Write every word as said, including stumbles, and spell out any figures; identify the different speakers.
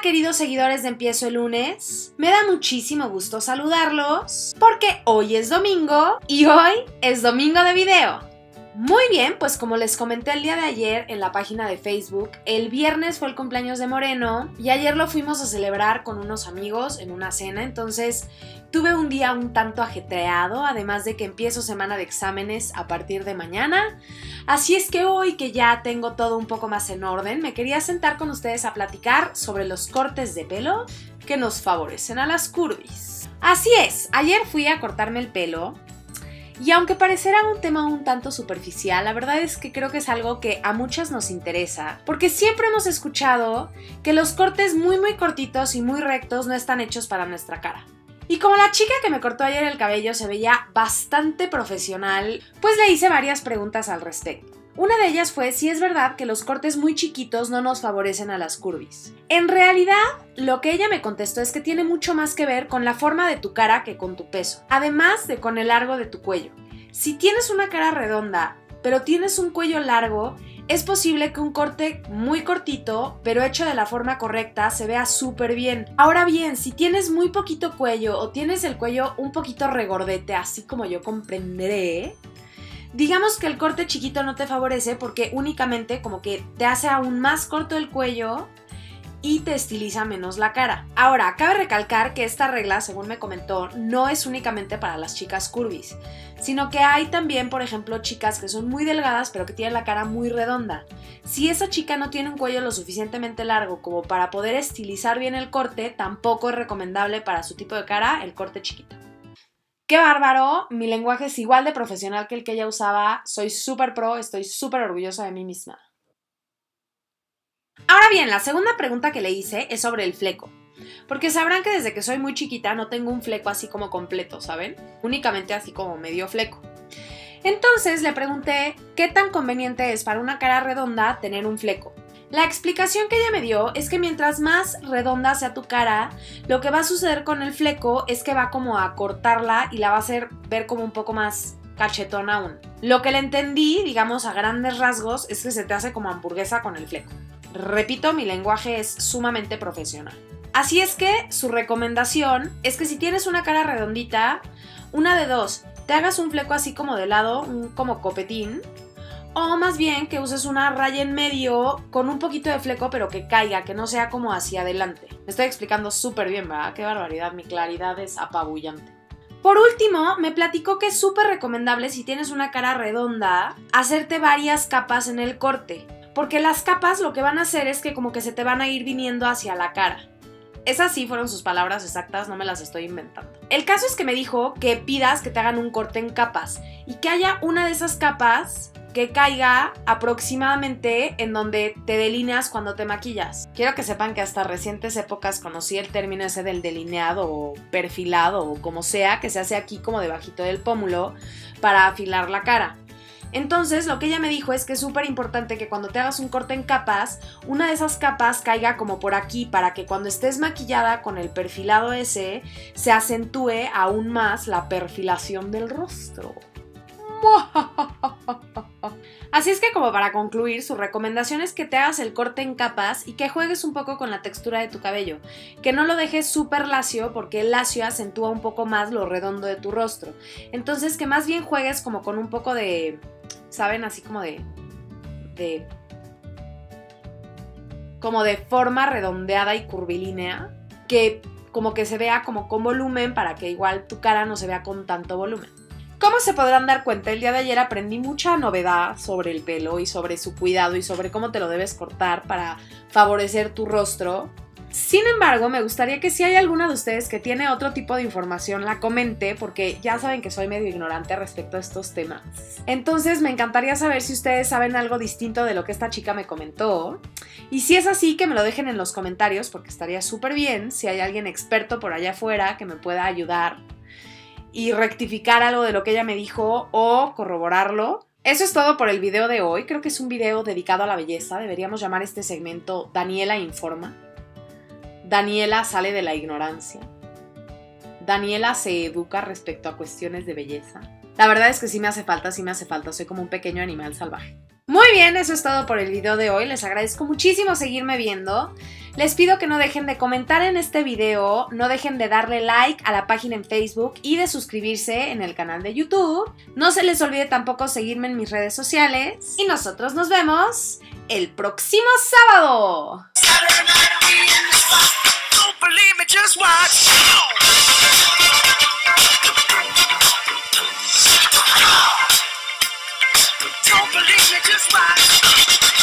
Speaker 1: queridos seguidores de Empiezo el Lunes, me da muchísimo gusto saludarlos porque hoy es domingo y hoy es domingo de video. Muy bien, pues como les comenté el día de ayer en la página de Facebook, el viernes fue el cumpleaños de Moreno y ayer lo fuimos a celebrar con unos amigos en una cena, entonces tuve un día un tanto ajetreado, además de que empiezo semana de exámenes a partir de mañana, así es que hoy que ya tengo todo un poco más en orden, me quería sentar con ustedes a platicar sobre los cortes de pelo que nos favorecen a las curvis. Así es, ayer fui a cortarme el pelo. Y aunque parecerá un tema un tanto superficial, la verdad es que creo que es algo que a muchas nos interesa, porque siempre hemos escuchado que los cortes muy muy cortitos y muy rectos no están hechos para nuestra cara. Y como la chica que me cortó ayer el cabello se veía bastante profesional, pues le hice varias preguntas al respecto. Una de ellas fue si es verdad que los cortes muy chiquitos no nos favorecen a las curvis. En realidad, lo que ella me contestó es que tiene mucho más que ver con la forma de tu cara que con tu peso, además de con el largo de tu cuello. Si tienes una cara redonda, pero tienes un cuello largo, es posible que un corte muy cortito, pero hecho de la forma correcta, se vea súper bien. Ahora bien, si tienes muy poquito cuello o tienes el cuello un poquito regordete, así como yo comprenderé, digamos que el corte chiquito no te favorece porque únicamente como que te hace aún más corto el cuello y te estiliza menos la cara. Ahora, cabe recalcar que esta regla, según me comentó, no es únicamente para las chicas curvis, sino que hay también, por ejemplo, chicas que son muy delgadas pero que tienen la cara muy redonda. Si esa chica no tiene un cuello lo suficientemente largo como para poder estilizar bien el corte, tampoco es recomendable para su tipo de cara el corte chiquito. ¡Qué bárbaro! Mi lenguaje es igual de profesional que el que ella usaba. Soy súper pro, estoy súper orgullosa de mí misma. Ahora bien, la segunda pregunta que le hice es sobre el fleco. Porque sabrán que desde que soy muy chiquita no tengo un fleco así como completo, ¿saben? Únicamente así como medio fleco. Entonces le pregunté qué tan conveniente es para una cara redonda tener un fleco. La explicación que ella me dio es que mientras más redonda sea tu cara, lo que va a suceder con el fleco es que va como a cortarla y la va a hacer ver como un poco más cachetona aún. Lo que le entendí, digamos a grandes rasgos, es que se te hace como hamburguesa con el fleco. Repito, mi lenguaje es sumamente profesional. Así es que su recomendación es que si tienes una cara redondita, una de dos, te hagas un fleco así como de lado, un como copetín, o más bien que uses una raya en medio con un poquito de fleco pero que caiga, que no sea como hacia adelante. Me estoy explicando súper bien, ¿verdad? Qué barbaridad, mi claridad es apabullante. Por último, me platicó que es súper recomendable si tienes una cara redonda, hacerte varias capas en el corte. Porque las capas lo que van a hacer es que como que se te van a ir viniendo hacia la cara. Esas sí fueron sus palabras exactas, no me las estoy inventando. El caso es que me dijo que pidas que te hagan un corte en capas y que haya una de esas capas que caiga aproximadamente en donde te delineas cuando te maquillas. Quiero que sepan que hasta recientes épocas conocí el término ese del delineado o perfilado o como sea, que se hace aquí como debajito del pómulo para afilar la cara. Entonces, lo que ella me dijo es que es súper importante que cuando te hagas un corte en capas, una de esas capas caiga como por aquí para que cuando estés maquillada con el perfilado ese, se acentúe aún más la perfilación del rostro. Así es que como para concluir, su recomendación es que te hagas el corte en capas y que juegues un poco con la textura de tu cabello. Que no lo dejes súper lacio porque el lacio acentúa un poco más lo redondo de tu rostro. Entonces que más bien juegues como con un poco de... ¿saben? Así como de... de... como de forma redondeada y curvilínea. Que como que se vea como con volumen para que igual tu cara no se vea con tanto volumen. Como se podrán dar cuenta, el día de ayer aprendí mucha novedad sobre el pelo y sobre su cuidado y sobre cómo te lo debes cortar para favorecer tu rostro. Sin embargo, me gustaría que si hay alguna de ustedes que tiene otro tipo de información, la comente, porque ya saben que soy medio ignorante respecto a estos temas. Entonces me encantaría saber si ustedes saben algo distinto de lo que esta chica me comentó. Y si es así, que me lo dejen en los comentarios, porque estaría súper bien si hay alguien experto por allá afuera que me pueda ayudar y rectificar algo de lo que ella me dijo o corroborarlo. Eso es todo por el video de hoy. Creo que es un video dedicado a la belleza. Deberíamos llamar este segmento Daniela Informa. Daniela sale de la ignorancia. Daniela se educa respecto a cuestiones de belleza. La verdad es que sí me hace falta, sí me hace falta. Soy como un pequeño animal salvaje. Muy bien, eso es todo por el video de hoy. Les agradezco muchísimo seguirme viendo. Les pido que no dejen de comentar en este video, no dejen de darle like a la página en Facebook y de suscribirse en el canal de YouTube. No se les olvide tampoco seguirme en mis redes sociales. Y nosotros nos vemos el próximo sábado. Don't believe me, just watch.